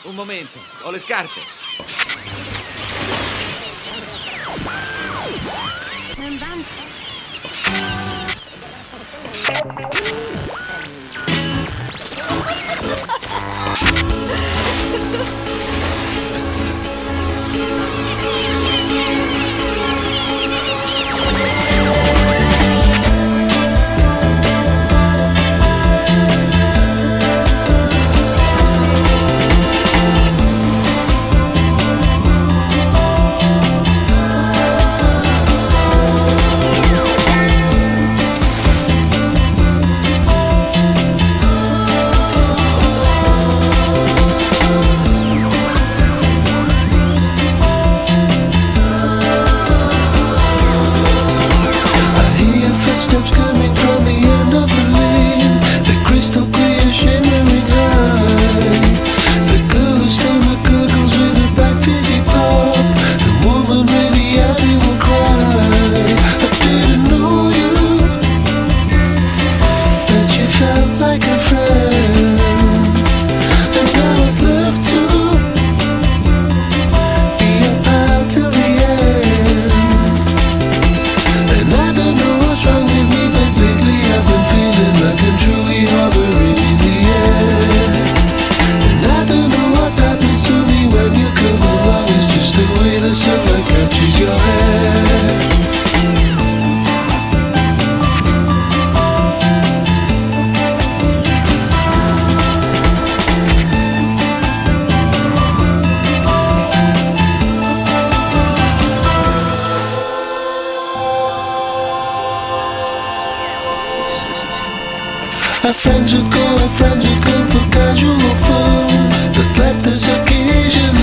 Un momento, ho le scarpe. Non van. Steps coming from the end of the lane, the crystal clear shimmering high. The girl whose stomach gurgles with a back fizzy pop, the woman with the annual cry. I didn't know you, but you felt like a friend, and now I'd love to be your pal till the end. And I don't know what's wrong with me, but lately I've been feeling like I'm truly hovering in the air. And I don't know what happens to me when you come along. It's just the way the sunlight catches your hair. Our friends would go, our friends would come for casual fun, but left us occasionally.